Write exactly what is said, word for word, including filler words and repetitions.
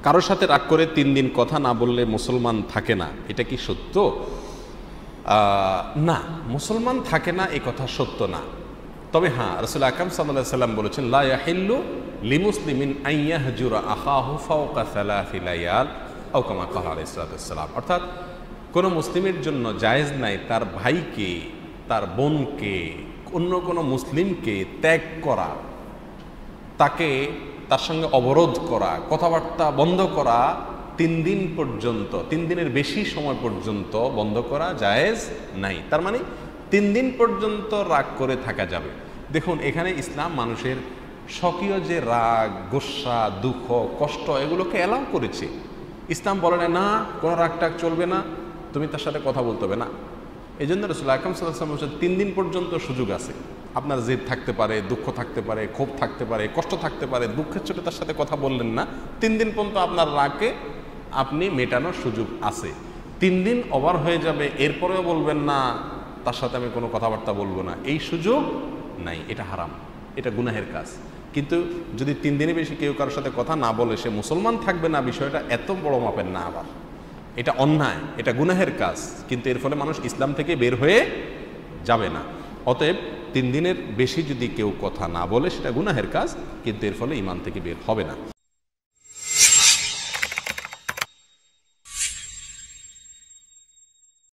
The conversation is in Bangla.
কারোর সাথে রাগ করে তিন দিন কথা না বললে মুসলমান থাকে না, এটা কি সত্য? না, মুসলমান থাকে না এই কথা সত্য না। তবে হ্যাঁ, রাসূল আকরাম সাল্লাল্লাহু আলাইহি ওয়াসাল্লাম বলেছেন, লা ইয়াহিল্লু লিমুসলিমিন আন ইয়াহজুরা আখাহু ফাওকা সালাসি লায়াল আও কামা ক্বালা আলাইহিস সালাতু ওয়াস সালাম। অর্থাৎ কোনো মুসলিমের জন্য জায়েজ নাই তার ভাইকে, তার বোনকে, অন্য কোনো মুসলিমকে ত্যাগ করা, তাকে তার সঙ্গে অবরোধ করা, কথাবার্তা বন্ধ করা তিন দিন পর্যন্ত, তিন দিনের বেশি সময় পর্যন্ত বন্ধ করা জায়েজ নাই। তার মানে তিন দিন পর্যন্ত রাগ করে থাকা যাবে। দেখুন, এখানে ইসলাম মানুষের স্বকীয় যে রাগ, গোসা, দুঃখ, কষ্ট এগুলোকে অ্যালাউ করেছে। ইসলাম বলে না কোনো রাগ টাগ চলবে না, তুমি তার সাথে কথা বলতে হবে না। এই জন্য রাসূল আকরাম সাল্লাল্লাহু আলাইহি ওয়াসাল্লাম বলেছেন তিন দিন পর্যন্ত সুযোগ আছে। আপনার জেদ থাকতে পারে, দুঃখ থাকতে পারে, ক্ষোভ থাকতে পারে, কষ্ট থাকতে পারে, দুঃখের চোটে তার সাথে কথা বললেন না, তিন দিন পর্যন্ত আপনার রাগকে আপনি মেটানোর সুযোগ আছে। তিন দিন ওভার হয়ে যাবে, এরপরেও বলবেন না তার সাথে আমি কোনো কথাবার্তা বলবো না, এই সুযোগ নাই। এটা হারাম, এটা গুনাহের কাজ। কিন্তু যদি তিন দিনের বেশি কেউ কারোর সাথে কথা না বলে সে মুসলমান থাকবে না, বিষয়টা এত বড় মাপের না। আবার এটা অন্যায়, এটা গুনাহের কাজ, কিন্তু এর ফলে মানুষ ইসলাম থেকে বের হয়ে যাবে না। অতএব তিন দিনের বেশি যদি কেউ কথা না বলে সেটা গুনাহের কাজ, কিন্তু এর ফলে ঈমান থেকে বের হবে না।